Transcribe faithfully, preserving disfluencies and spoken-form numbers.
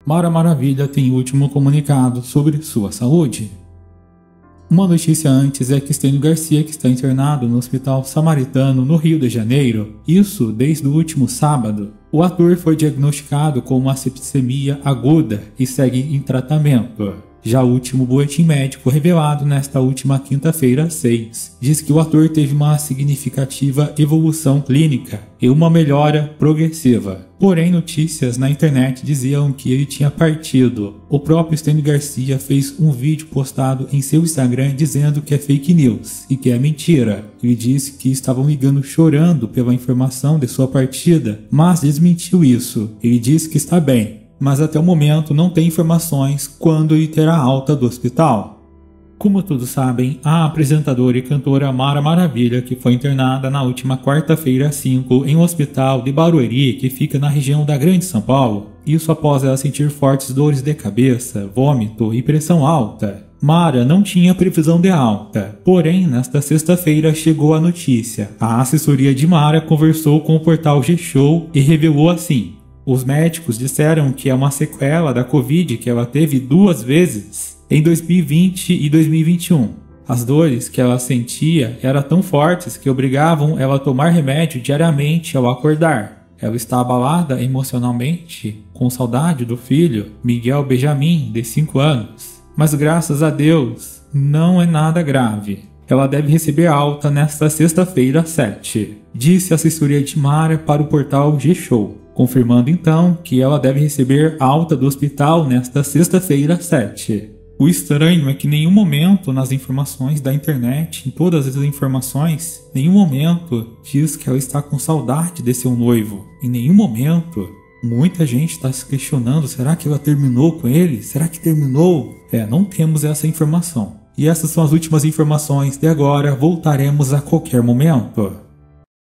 Mara Maravilha tem último comunicado sobre sua saúde. Uma notícia antes é que Stênio Garcia, que está internado no Hospital Samaritano, no Rio de Janeiro, isso desde o último sábado. O ator foi diagnosticado com uma septicemia aguda e segue em tratamento. Já o último boletim médico revelado nesta última quinta-feira, seis, diz que o ator teve uma significativa evolução clínica e uma melhora progressiva. Porém, notícias na internet diziam que ele tinha partido. O próprio Stênio Garcia fez um vídeo postado em seu Instagram dizendo que é fake news e que é mentira. Ele disse que estavam ligando chorando pela informação de sua partida, mas desmentiu isso. Ele disse que está bem, mas até o momento não tem informações quando ele terá alta do hospital. Como todos sabem, a apresentadora e cantora Mara Maravilha, que foi internada na última quarta-feira cinco em um hospital de Barueri, que fica na região da Grande São Paulo, isso após ela sentir fortes dores de cabeça, vômito e pressão alta. Mara não tinha previsão de alta, porém nesta sexta-feira chegou a notícia. A assessoria de Mara conversou com o portal G-Show e revelou assim: os médicos disseram que é uma sequela da Covid que ela teve duas vezes, em dois mil e vinte e dois mil e vinte e um. As dores que ela sentia eram tão fortes que obrigavam ela a tomar remédio diariamente ao acordar. Ela está abalada emocionalmente, com saudade do filho, Miguel Benjamin, de cinco anos. Mas graças a Deus, não é nada grave. Ela deve receber alta nesta sexta-feira sete, disse a assessoria de Mara para o portal G-Show, confirmando então que ela deve receber alta do hospital nesta sexta-feira sete. O estranho é que em nenhum momento nas informações da internet, em todas as informações, em nenhum momento diz que ela está com saudade de seu noivo. Em nenhum momento. Muita gente está se questionando, será que ela terminou com ele? Será que terminou? É, não temos essa informação. E essas são as últimas informações de agora, voltaremos a qualquer momento.